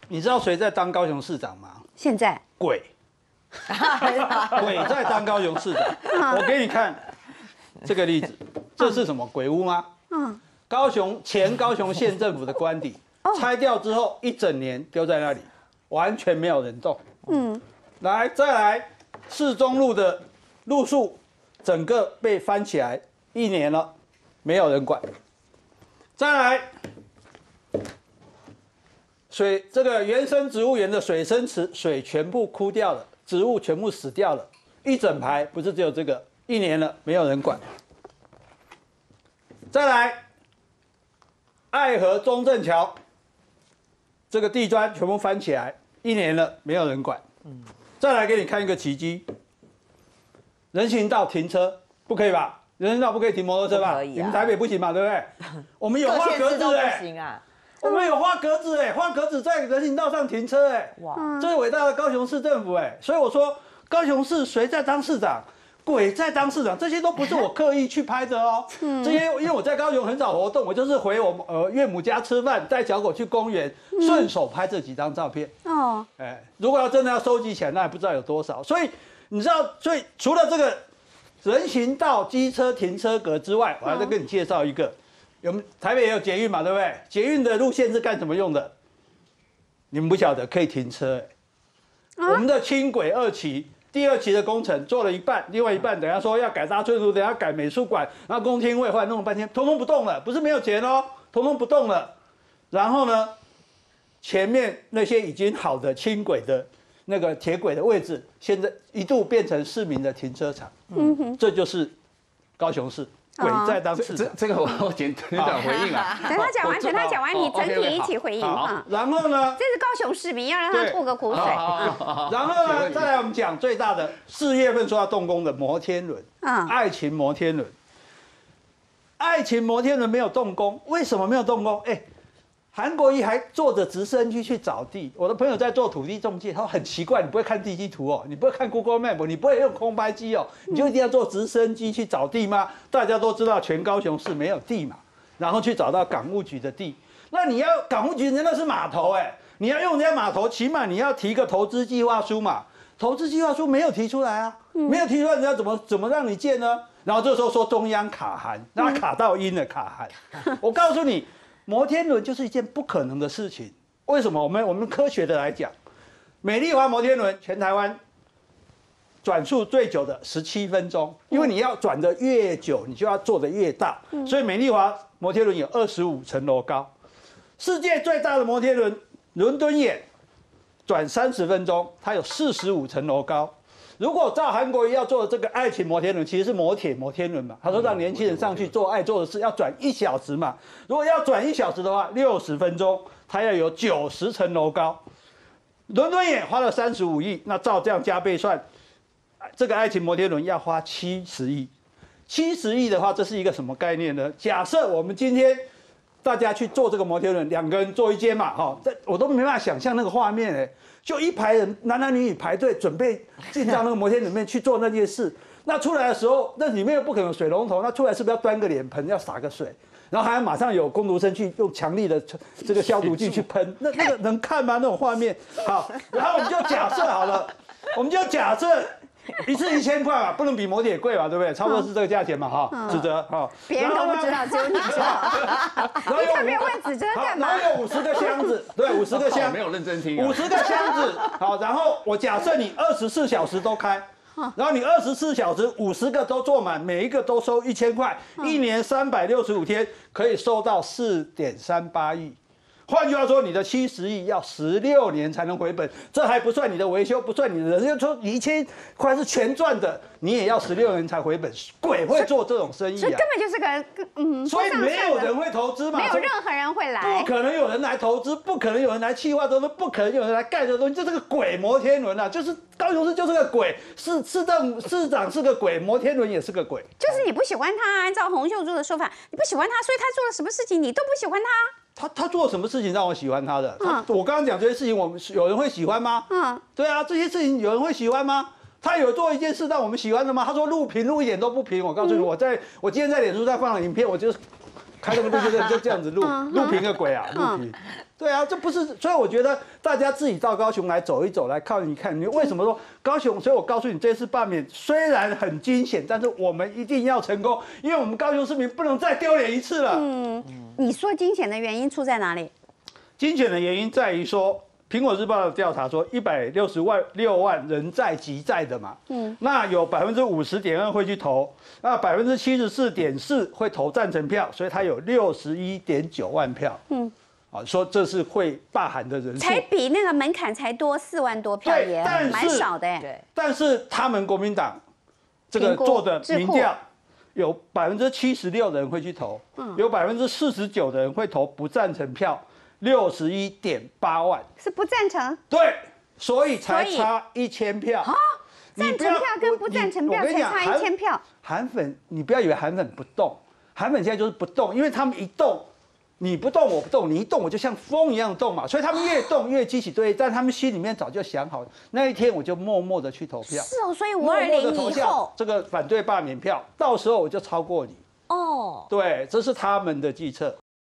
你知道谁在当高雄市长吗？ 现在鬼，鬼在当高雄市长。我给你看这个例子，这是什么鬼屋吗？前高雄县政府的官邸，拆掉之后一整年丢在那里，完全没有人动。来，再来，市中路的路树，整个被翻起来1年了，没有人管。再来，这个原生植物园的水生池水全部枯掉了，植物全部死掉了，一整排，不是只有这个，1年了，没有人管。再来，爱河中正桥，这个地砖全部翻起来，1年了，没有人管。再来给你看一个奇迹，人行道停车不可以吧？人行道不可以停摩托车吧？ 可以啊， 你们台北不行嘛，对不对？我们有画格子哎，我们有画格子哎，画格子在人行道上停车哎，哇，这是伟大的高雄市政府哎，所以我说高雄市谁在当市长？鬼在当市长，这些都不是我刻意去拍的哦。这些因为我在高雄很少活动，我就是回我岳母家吃饭，带小狗去公园，顺手拍这几张照片。如果要真的要收集起来，那也不知道有多少。所以你知道，所以除了这个人行道、机车停车格之外，我还再跟你介绍一个，台北也有捷运嘛，对不对？捷运的路线是干什么用的？你们不晓得，可以停车。我们的轻轨2期。第2期的工程做了一半，另外一半等下说要改大春图，等下改美术馆，然后公听会，后来弄了半天，通通不动了，不是没有钱哦，通通不动了。然后呢，前面那些已经好的轻轨的那个铁轨的位置，现在一度变成市民的停车场。这就是高雄市。鬼在当市长， 这个我简短回应啊。 等他讲完，等他讲完，你整体一起回应啊。 然后呢？ 这是高雄市民，要让他吐个苦水。 然后呢，再来我们讲最大的4月份说要动工的摩天轮，爱情摩天轮。爱情摩天轮没有动工，为什么没有动工？韩国瑜还坐着直升机去找地。我的朋友在做土地中介，他说很奇怪，你不会看地基图哦，你不会看 Google Map， 你不会用空拍机哦，你就一定要坐直升机去找地吗？大家都知道全高雄市没有地嘛，然后去找到港务局的地。那你要港务局人家那是码头你要用人家码头，起码你要提个投资计划书嘛。投资计划书没有提出来啊，没有提出来，人家怎么让你建呢？然后这时候说中央卡函，那卡到阴了卡函。我告诉你。摩天轮就是一件不可能的事情。为什么？我们科学的来讲，美丽华摩天轮全台湾转速最久的17分钟，因为你要转的越久，你就要做的越大。所以美丽华摩天轮有25层楼高。世界最大的摩天轮伦敦眼转30分钟，它有45层楼高。如果照韩国瑜要做的这个爱情摩天轮，其实是摩铁摩天轮嘛。他说让年轻人上去做爱做的事，要转1小时嘛。如果要转1小时的话，60分钟，它要有90层楼高。伦敦眼花了35亿，那照这样加倍算，这个爱情摩天轮要花70亿。70亿的话，这是一个什么概念呢？假设我们今天大家去坐这个摩天轮，2个人坐一间嘛，我都没办法想象那个画面就一排人，男男女女排队准备进到那个摩天轮里面去做那件事。那出来的时候，那里面又不可能有水龙头，那出来是不是要端个脸盆，要洒个水，然后还要马上有工读生去用强力的这个消毒剂去喷？那个能看吗？那种画面？好，然后我们就假设好了，我们就假设一次1000块嘛，不能比摩铁贵嘛，对不对？差不多是这个价钱嘛，子哲别人都不知道，只有你知道。你特别问子哲干嘛？ 然后有50个箱子，对，50个箱， 没有认真听 ，50个箱子。好，然后我假设你24小时都开，然后你24小时50个都坐满，每一个都收1000块，1年365天可以收到4.38亿。换句话说，你的70亿要16年才能回本，这还不算你的维修，不算你的人，就说你1000块是全赚的，你也要16年才回本。鬼会做这种生意啊！ 所以根本就是个所以没有人会投资嘛， 没有任何人会来， 不可能有人来投资，不可能有人来企划这东西，不可能有人来盖这东西，这是个鬼摩天轮啊！就是高雄市就是个鬼，市长是个鬼，摩天轮也是个鬼。 就是你不喜欢他，按照洪秀柱的说法，你不喜欢他，所以他做了什么事情你都不喜欢他。 他做了什么事情让我喜欢他的？我刚刚讲这些事情，我们有人会喜欢吗？对啊，这些事情有人会喜欢吗？他有做一件事让我们喜欢的吗？他说录屏录一点都不平。我告诉你，我今天在脸书上放了影片，我就是开那个录就这样子录屏个鬼啊，录屏。对啊，这不是，所以我觉得大家自己到高雄来走一走，来看一看，你为什么说高雄？所以我告诉你，这次罢免虽然很惊险，但是我们一定要成功，因为我们高雄市民不能再丢脸一次了。 你说惊险的原因出在哪里？ 惊险的原因在于说，苹果日报的调查说，166万人在急在的嘛，那有50.2%会去投，那74.4%会投赞成票，所以他有61.9万票，说这是会罢韩的人数， 才比那个门槛才多4万多票，也蛮少的对，但是他们国民党这个做的民调，有76%的人会去投，有49%的人会投不赞成票，61.8万是不赞成， 对，所以才差1000票。 赞成票跟不赞成票才差1000票。 韩粉，你不要以为韩粉不动，韩粉现在就是不动，因为他们一动。你不动我不动，你一动我就像风一样动嘛，所以他们越动越激起对立，但他们心里面早就想好，那一天我就默默的去投票。 是哦，所以520以后这个反对罢免票，到时候我就超过你。对，这是他们的计策。